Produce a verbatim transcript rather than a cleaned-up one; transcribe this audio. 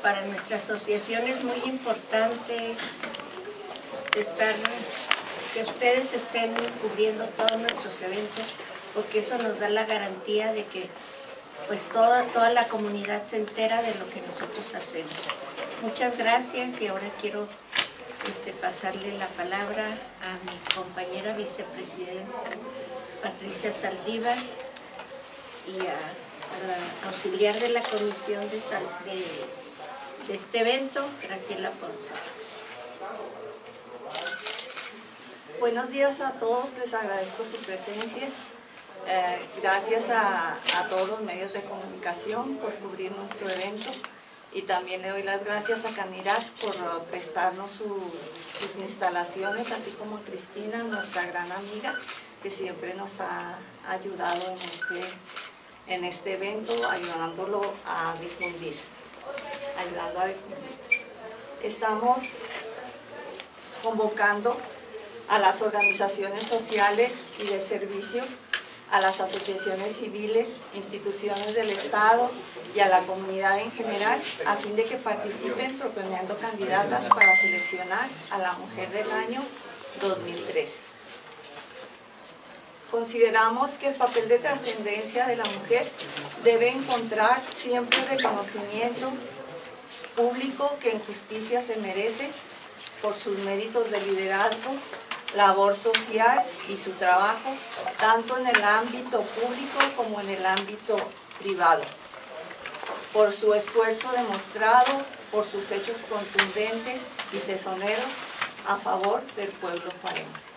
para nuestra asociación es muy importante estar, que ustedes estén cubriendo todos nuestros eventos, porque eso nos da la garantía de que pues toda, toda la comunidad se entera de lo que nosotros hacemos. Muchas gracias y ahora quiero este, pasarle la palabra a mi compañera vicepresidenta Patricia Saldívar y a, a la auxiliar de la comisión de, sal, de, de este evento, Graciela Ponce. Buenos días a todos, les agradezco su presencia. Eh, gracias a, a todos los medios de comunicación por cubrir nuestro evento y también le doy las gracias a Canirac por prestarnos su, sus instalaciones, así como a Cristina, nuestra gran amiga, que siempre nos ha ayudado en este, en este evento, ayudándolo a difundir, ayudando a difundir. Estamos convocando a las organizaciones sociales y de servicio, a las asociaciones civiles, instituciones del Estado y a la comunidad en general, a fin de que participen proponiendo candidatas para seleccionar a la Mujer del Año dos mil trece. Consideramos que el papel de trascendencia de la mujer debe encontrar siempre reconocimiento público que en justicia se merece por sus méritos de liderazgo, labor social y su trabajo, tanto en el ámbito público como en el ámbito privado, por su esfuerzo demostrado, por sus hechos contundentes y tesoneros a favor del pueblo juarense.